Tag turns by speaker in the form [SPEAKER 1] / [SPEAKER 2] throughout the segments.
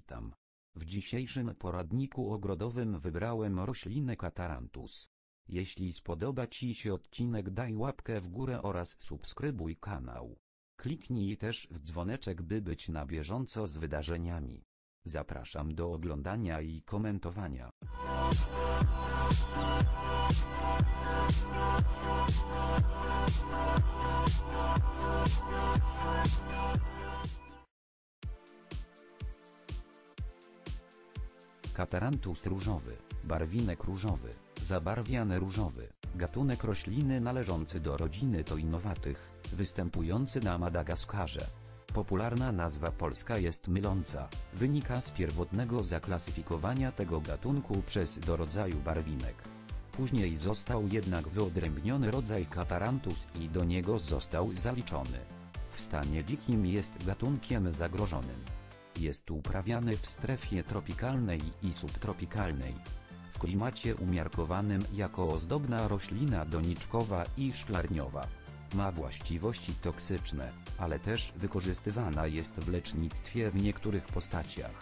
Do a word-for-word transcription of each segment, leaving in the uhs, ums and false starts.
[SPEAKER 1] witam. W dzisiejszym poradniku ogrodowym wybrałem roślinę Cataranthus. Jeśli spodoba Ci się odcinek, daj łapkę w górę oraz subskrybuj kanał. Kliknij też w dzwoneczek, by być na bieżąco z wydarzeniami. Zapraszam do oglądania i komentowania. Cataranthus różowy, barwinek różowy, zabarwiany różowy, gatunek rośliny należący do rodziny toinowatych, występujący na Madagaskarze. Popularna nazwa polska jest myląca, wynika z pierwotnego zaklasyfikowania tego gatunku przez do rodzaju barwinek. Później został jednak wyodrębniony rodzaj Cataranthus i do niego został zaliczony. W stanie dzikim jest gatunkiem zagrożonym. Jest uprawiany w strefie tropikalnej i subtropikalnej. W klimacie umiarkowanym jako ozdobna roślina doniczkowa i szklarniowa. Ma właściwości toksyczne, ale też wykorzystywana jest w lecznictwie w niektórych postaciach.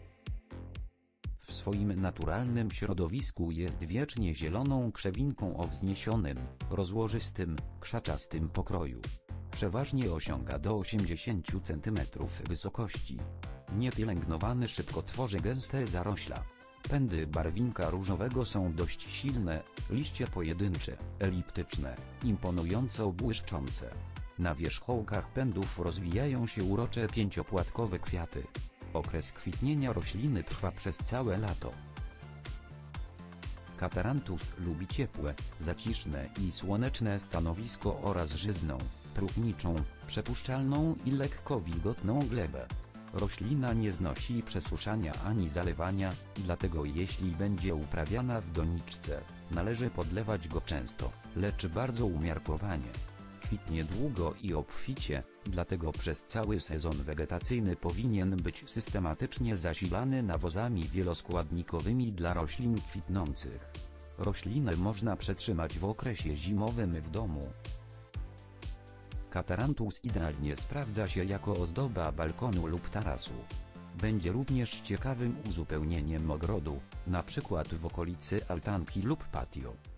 [SPEAKER 1] W swoim naturalnym środowisku jest wiecznie zieloną krzewinką o wzniesionym, rozłożystym, krzaczastym pokroju. Przeważnie osiąga do osiemdziesięciu centymetrów wysokości. Niepielęgnowany szybko tworzy gęste zarośla. Pędy barwinka różowego są dość silne, liście pojedyncze, eliptyczne, imponująco błyszczące. Na wierzchołkach pędów rozwijają się urocze pięciopłatkowe kwiaty. Okres kwitnienia rośliny trwa przez całe lato. Cataranthus lubi ciepłe, zaciszne i słoneczne stanowisko oraz żyzną, próchniczą, przepuszczalną i lekko wilgotną glebę. Roślina nie znosi przesuszania ani zalewania, dlatego jeśli będzie uprawiana w doniczce, należy podlewać go często, lecz bardzo umiarkowanie. Kwitnie długo i obficie, dlatego przez cały sezon wegetacyjny powinien być systematycznie zasilany nawozami wieloskładnikowymi dla roślin kwitnących. Roślinę można przetrzymać w okresie zimowym w domu. Cataranthus idealnie sprawdza się jako ozdoba balkonu lub tarasu. Będzie również ciekawym uzupełnieniem ogrodu, na przykład w okolicy altanki lub patio.